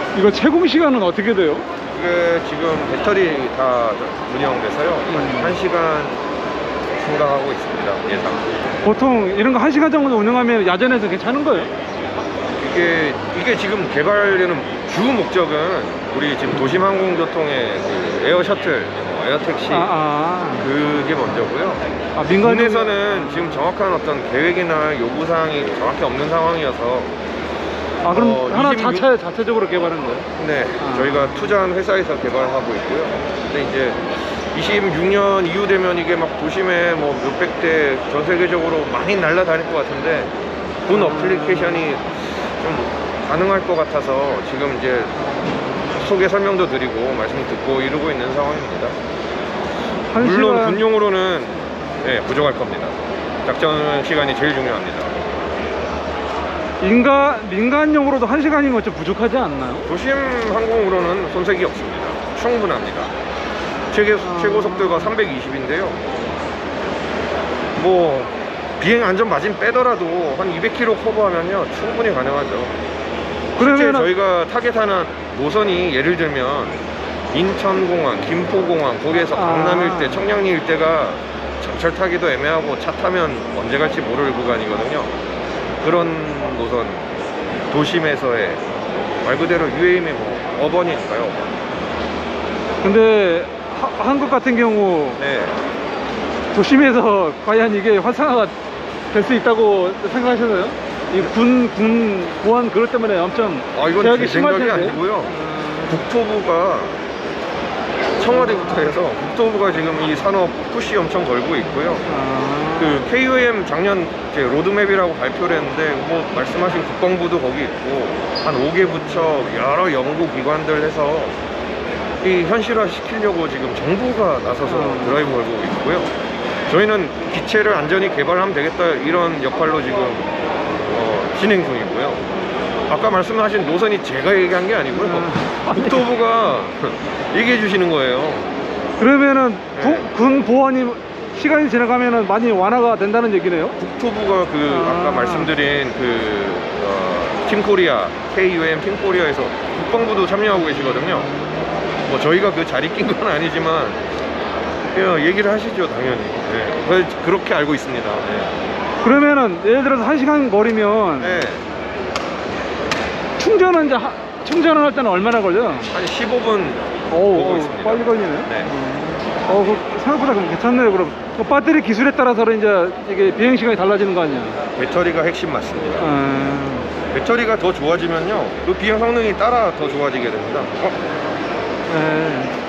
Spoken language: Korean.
이거 채공 시간은 어떻게 돼요? 이게 지금 배터리 다 운영돼서요. 1시간 생각하고 있습니다. 예상. 보통 이런 거 1시간 정도 운영하면 야전에서 괜찮은 거예요? 이게 지금 개발되는 주 목적은 우리 지금 도심항공교통의 그 에어 셔틀, 에어택시 그게 먼저고요. 국내에서는 지금 정확한 어떤 계획이나 요구사항이 정확히 없는 상황이어서 그럼 하나 자체적으로 개발한 거예요? 네, 저희가 투자한 회사에서 개발하고 있고요. 근데 이제 26년 이후 되면 이게 막 도심에 뭐 몇백 대 전 세계적으로 많이 날아다닐 것 같은데 본 어플리케이션이 좀 가능할 것 같아서 지금 이제 소개 설명도 드리고 말씀 듣고 이러고 있는 상황입니다. 물론 군용으로는 네, 부족할 겁니다. 작전 시간이 제일 중요합니다. 민간용으로도 1시간이면 좀 부족하지 않나요? 도심 항공으로는 손색이 없습니다. 충분합니다. 최고 속도가 320인데요. 뭐 비행 안전 마진 빼더라도 한 200km 커버하면요 충분히 가능하죠. 실제 저희가 타겟하는 노선이 예를 들면 인천공항, 김포공항, 거기에서 강남 일대, 청량리 일대가 전철 타기도 애매하고 차 타면 언제 갈지 모를 구간이거든요. 그런 노선, 도심에서의 말 그대로 UAM이 뭐 어번이니까요. 근데 한국 같은 경우 네. 도심에서 과연 이게 활성화가 될 수 있다고 생각하셔서요? 이 군 보안 그것 때문에 엄청 이건 제 생각이 아니고요. 국토부가 청와대부터 해서 국토부가 지금 이 산업 푸시 엄청 걸고 있고요. 그 KUM 작년 이제 로드맵이라고 발표를 했는데 뭐 말씀하신 국방부도 거기 있고 한 5개 부처 여러 연구기관들 해서 이 현실화 시키려고 지금 정부가 나서서 드라이브 걸고 있고요. 저희는 기체를 안전히 개발하면 되겠다 이런 역할로 지금 진행 중이고요. 아까 말씀하신 노선이 제가 얘기한 게 아니고요. 국토부가 얘기해 주시는 거예요. 그러면은 군 보안이 시간이 지나가면은 많이 완화가 된다는 얘기네요. 국토부가 아까 말씀드린 팀코리아, KUM 팀코리아에서 국방부도 참여하고 계시거든요. 뭐 저희가 그 자리 낀 건 아니지만 얘기를 하시죠 당연히. 네. 그렇게 알고 있습니다. 네. 그러면은 예를 들어서 1시간 거리면 네. 충전을 할 때는 얼마나 걸려요? 한 15분 보고 있습니다. 빨리 걸리네. 네. 생각보다 괜찮네요. 그럼 배터리 기술에 따라서 이제 이게 비행 시간이 달라지는 거 아니야? 배터리가 핵심 맞습니다. 배터리가 더 좋아지면요 그 비행 성능이 따라 더 좋아지게 됩니다. 네.